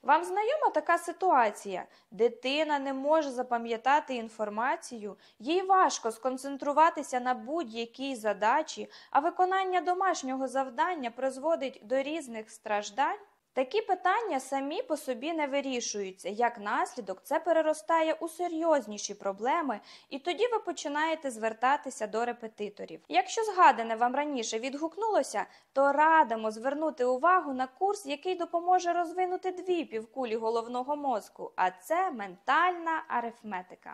Вам знайома така ситуація? Дитина не може запам'ятати інформацію, їй важко сконцентруватися на будь-якій задачі, а виконання домашнього завдання призводить до різних страждань? Такі питання самі по собі не вирішуються. Як наслідок, це переростає у серйозніші проблеми, і тоді ви починаєте звертатися до репетиторів. Якщо згадане вам раніше відгукнулося, то радимо звернути увагу на курс, який допоможе розвинути дві півкулі головного мозку, а це ментальна арифметика.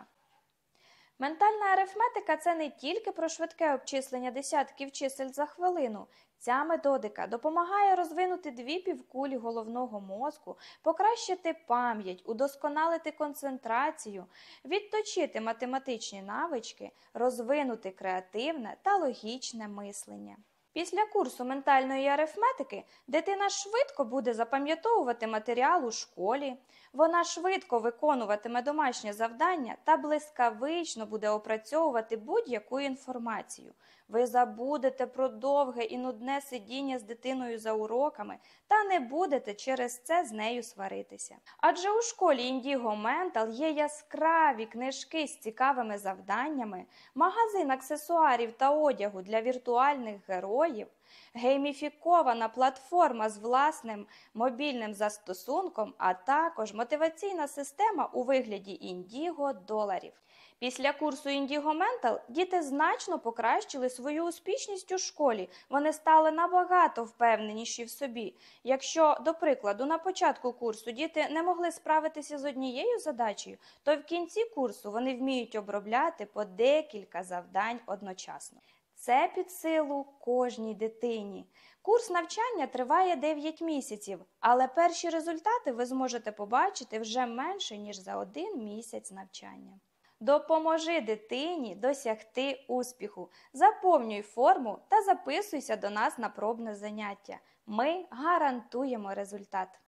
Ментальна арифметика – це не тільки про швидке обчислення десятків чисел за хвилину. Ця методика допомагає розвинути дві півкулі головного мозку, покращити пам'ять, удосконалити концентрацію, відточити математичні навички, розвинути креативне та логічне мислення. Після курсу ментальної арифметики дитина швидко буде запам'ятовувати матеріал у школі, вона швидко виконуватиме домашнє завдання та блискавично буде опрацьовувати будь-яку інформацію. Ви забудете про довге і нудне сидіння з дитиною за уроками та не будете через це з нею сваритися. Адже у школі Indigo Mental є яскраві книжки з цікавими завданнями, магазин аксесуарів та одягу для віртуальних героїв, гейміфікована платформа з власним мобільним застосунком, а також мотиваційна система у вигляді Indigo доларів. Після курсу Indigo Mental діти значно покращили свою успішність у школі, вони стали набагато впевненіші в собі. Якщо, до прикладу, на початку курсу діти не могли справитися з однією задачею, то в кінці курсу вони вміють обробляти по декілька завдань одночасно. Це під силу кожній дитині. Курс навчання триває 9 місяців, але перші результати ви зможете побачити вже менше, ніж за 1 місяць навчання. Допоможи дитині досягти успіху. Заповнюй форму та записуйся до нас на пробне заняття. Ми гарантуємо результат.